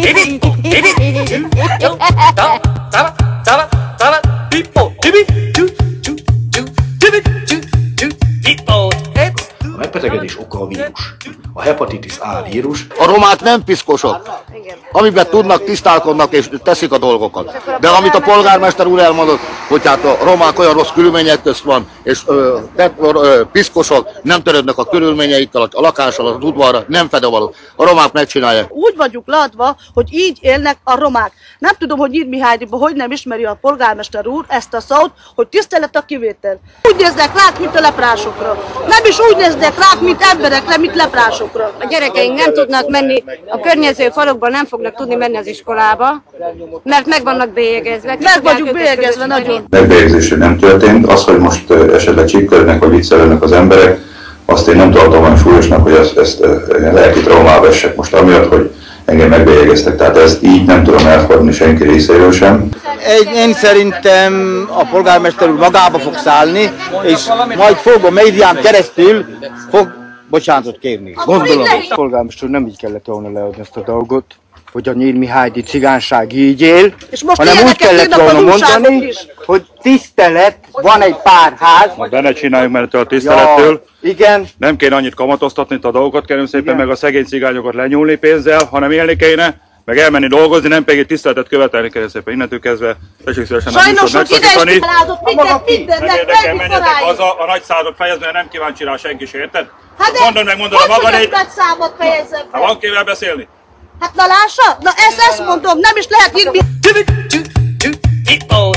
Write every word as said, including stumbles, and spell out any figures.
A megbetegedés oka a vírus. A hepatitis A vírus. A romák nem piszkosok. Amiben tudnak, tisztálkodnak és teszik a dolgokat. De amit a polgármester úr elmondott, hogy hát a romák olyan rossz körülmények közt van, és ö, ö, piszkosok, nem törődnek a körülményeikkel, a lakással, az udvarra, nem fedevaló. A romák megcsinálják. Úgy vagyunk látva, hogy így élnek a romák. Nem tudom, hogy Nyírmi Hájdiban hogy nem ismeri a polgármester úr ezt a szót, hogy tisztelet a kivétel. Úgy néznek rák, mint a leprásokra. Nem is úgy néznek rák, mint emberekre, mint leprásokra. A gyerekeink nem tudnak menni, a környező falukban nem fognak tudni menni az iskolába, mert meg vannak bélyegezve. Meg vagyunk bélyegezve nagyon. Megbélyegzése nem történt. Az, hogy most esetleg csípkörnek vagy viccelődnek az emberek, azt én nem tartom olyan súlyosnak, hogy ezt, ezt lelki traumával vessek most amiatt, hogy engem megbélyegeztek. Tehát ezt így nem tudom elfogadni senki részéről sem. Én szerintem a polgármester úr magába fog szállni, és majd fog a médián keresztül fog bocsánatot kérni. Gondolom, a polgármester nem így kellett volna leadni ezt a dolgot, hogy a Nyírmi Hájdi cigányság így él, hanem úgy kellett volna mondani, hogy tisztelet, van egy pár ház. Na, de ne csináljuk mert a tisztelettől. Ja, igen. Nem kéne annyit kamatoztatni a dolgokat, kérem szépen, igen. Meg a szegény cigányokat lenyúlni pénzzel, hanem élni kéne, meg elmenni dolgozni, nem pedig tiszteletet követelni, kérem szépen, innentől kezdve tessék szívesen a műsort megszakítani. Mindent, mindennek, nekem menjetek haza, a nagy százat fejezni, nem kíváncsi rá senki se, érted? Hát mondod meg, mondod a magadét. Nagy számot fejezem fel. Ha van kivel beszélni. Hát na lássa, na ezt, ezt mondom, nem is lehet írni.